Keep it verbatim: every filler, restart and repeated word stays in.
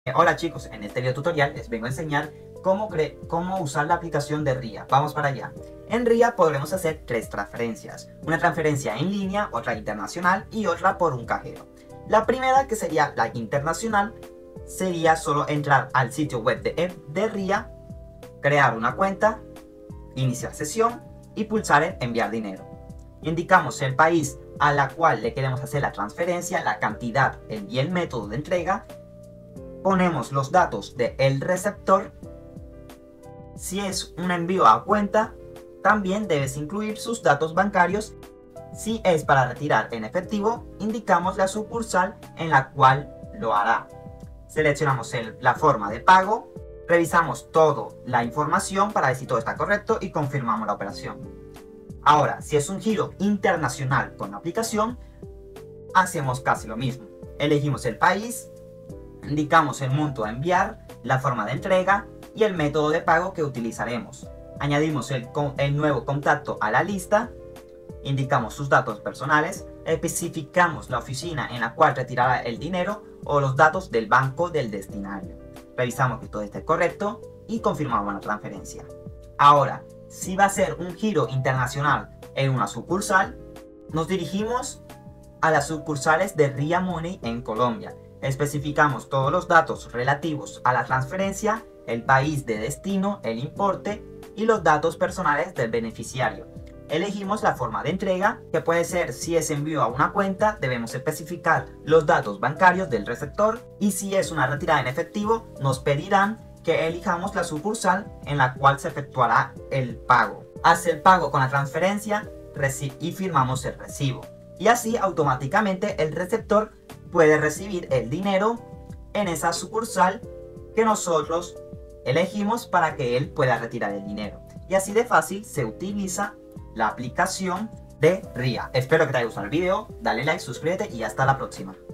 Hola chicos, en este video tutorial les vengo a enseñar cómo, cómo usar la aplicación de RIA. Vamos para allá. En RIA podremos hacer tres transferencias. Una transferencia en línea, otra internacional y otra por un cajero. La primera, que sería la internacional, sería solo entrar al sitio web de, de RIA, crear una cuenta, iniciar sesión y pulsar en enviar dinero. Indicamos el país a la cual le queremos hacer la transferencia, la cantidad y el método de entrega. Ponemos los datos del receptor. Si es un envío a cuenta, también debes incluir sus datos bancarios. Si es para retirar en efectivo, indicamos la sucursal en la cual lo hará. Seleccionamos el, la forma de pago, revisamos toda la información para ver si todo está correcto y confirmamos la operación. Ahora, si es un giro internacional con la aplicación, hacemos casi lo mismo. Elegimos el país, indicamos el monto a enviar, la forma de entrega y el método de pago que utilizaremos. Añadimos el, el nuevo contacto a la lista, indicamos sus datos personales, especificamos la oficina en la cual retirará el dinero o los datos del banco del destinario. Revisamos que todo esté correcto y confirmamos la transferencia. Ahora, si va a ser un giro internacional en una sucursal, nos dirigimos a las sucursales de RIA Money en Colombia. Especificamos todos los datos relativos a la transferencia, el país de destino, el importe y los datos personales del beneficiario. Elegimos la forma de entrega, que puede ser, si es envío a una cuenta, debemos especificar los datos bancarios del receptor, y si es una retirada en efectivo, nos pedirán que elijamos la sucursal en la cual se efectuará el pago. Hace el pago con la transferencia y firmamos el recibo. Y así automáticamente el receptor puede recibir el dinero en esa sucursal que nosotros elegimos para que él pueda retirar el dinero. Y así de fácil se utiliza la aplicación de RIA. Espero que te haya gustado el video, dale like, suscríbete y hasta la próxima.